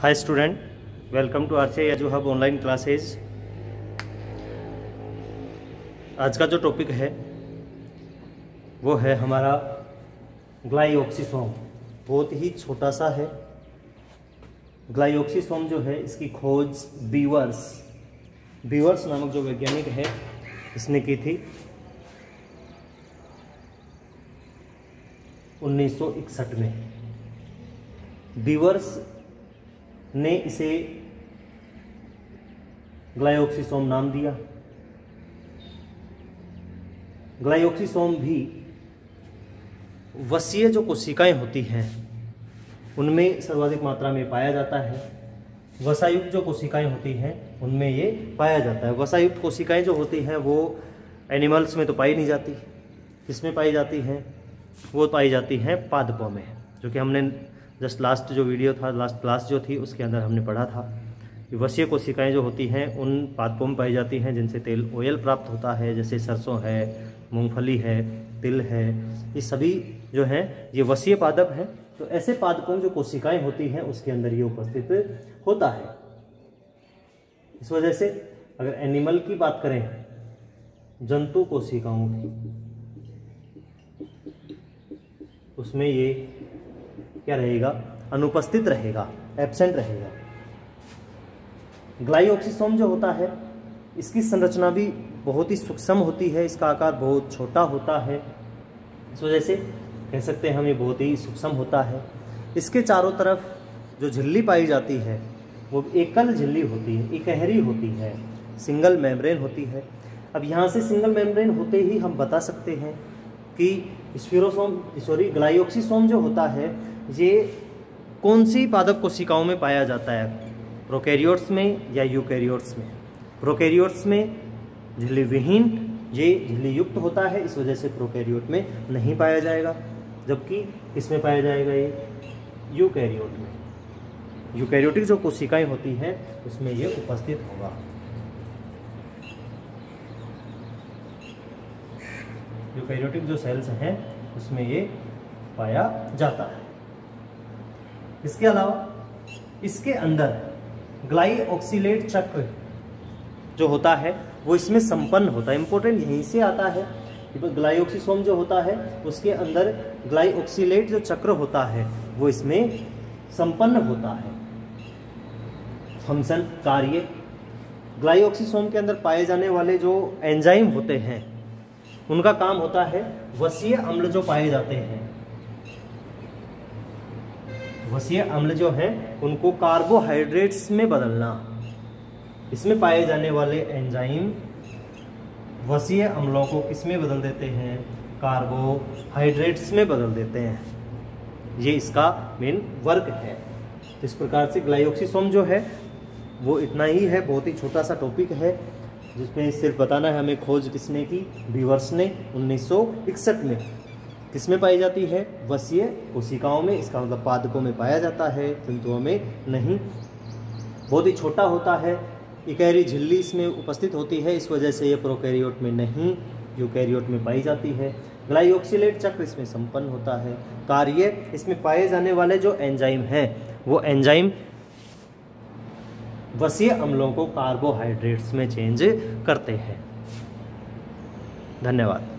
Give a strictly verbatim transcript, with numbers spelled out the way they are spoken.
Hi student, welcome to RCI edu hub online classes. आज का जो टॉपिक है वो है हमारा ग्लाइऑक्सीसोम। बहुत ही छोटा सा है। ग्लाइऑक्सीसोम जो है इसकी खोज बीवर्स बीवर्स नामक जो वैज्ञानिक है इसने की थी उन्नीस सौ इकसठ में। बीवर्स ने इसे ग्लाइऑक्सीसोम नाम दिया। ग्लाइऑक्सीसोम भी वसीय जो कोशिकाएं होती हैं उनमें सर्वाधिक मात्रा में पाया जाता है। वसायुक्त जो कोशिकाएं होती हैं उनमें ये पाया जाता है। वसायुक्त कोशिकाएं जो होती हैं वो एनिमल्स में तो पाई नहीं जाती। किसमें पाई जाती हैं? वो पाई जाती हैं पादपों में, जो कि हमने जस्ट लास्ट जो वीडियो था, लास्ट क्लास जो थी उसके अंदर हमने पढ़ा था कि वसीय कोशिकाएं जो होती हैं उन पादपों में पाई जाती हैं जिनसे तेल ऑयल प्राप्त होता है, जैसे सरसों है, मूंगफली है, तिल है। ये सभी जो हैं ये वसीय पादप हैं। तो ऐसे पादपों जो कोशिकाएं होती हैं उसके अंदर ये उपस्थित होता है। इस वजह से अगर एनिमल की बात करें, जंतु कोशिकाओं की, उसमें ये क्या रहेगा? अनुपस्थित रहेगा, एब्सेंट रहेगा। ग्लाइऑक्सीसोम जो होता है इसकी संरचना भी बहुत ही सूक्ष्म होती है। इसका आकार बहुत छोटा होता है। इस वजह से कह सकते हैं हम ये बहुत ही सूक्ष्म होता है। इसके चारों तरफ जो झिल्ली पाई जाती है वो एकल झिल्ली होती है, इकहरी होती है, सिंगल मेम्ब्रेन होती है। अब यहाँ से सिंगल मेम्ब्रेन होते ही हम बता सकते हैं कि स्फीरोसोम सॉरी ग्लाइऑक्सीसोम जो होता है ये कौन सी पादप कोशिकाओं में पाया जाता है, प्रोकैरियोट्स में या यूकैरियोट्स में। प्रोकैरियोट्स में झिल्ली विहीन, ये झिल्ली युक्त होता है, इस वजह से प्रोकैरियोट में नहीं पाया जाएगा। जबकि इसमें पाया जाएगा ये यूकैरियोट में। यूकैरियोटिक जो कोशिकाएं होती हैं उसमें ये उपस्थित होगा। यूकैरियोटिक जो सेल्स हैं उसमें ये पाया जाता है। इसके अलावा इसके अंदर ग्लाइऑक्सिलेट चक्र जो होता है वो इसमें संपन्न होता है। इंपॉर्टेंट यहीं से आता है कि ग्लाइऑक्सीसोम जो होता है उसके अंदर ग्लाइऑक्सिलेट जो चक्र होता है वो इसमें संपन्न होता है। फंक्शन, कार्य, ग्लाइऑक्सीसोम के अंदर पाए जाने वाले जो एंजाइम होते हैं उनका काम होता है वसीय अम्ल जो पाए जाते हैं, वसीय अम्ल जो है उनको कार्बोहाइड्रेट्स में बदलना। इसमें पाए जाने वाले एंजाइम वसीय अम्लों को किस में बदल देते हैं? कार्बोहाइड्रेट्स में बदल देते हैं। ये इसका मेन वर्क है। इस प्रकार से ग्लाइऑक्सीसोम जो है वो इतना ही है, बहुत ही छोटा सा टॉपिक है जिसमें सिर्फ बताना है हमें खोज किसने की? बीवर्स ने उन्नीस सौ इकसठ में। किसमें पाई जाती है? वसीय कोशिकाओं में। इसका मतलब पादपों में पाया जाता है, जंतुओं में नहीं। बहुत ही छोटा होता है, इकहरी झिल्ली इसमें उपस्थित होती है, इस वजह से ये प्रोकैरियोट में नहीं, यूकैरियोट में पाई जाती है। ग्लाइऑक्सिलेट चक्र इसमें संपन्न होता है। कार्य, इसमें पाए जाने वाले जो एंजाइम हैं वो एंजाइम वसीय अम्लों को कार्बोहाइड्रेट्स में चेंज करते हैं। धन्यवाद।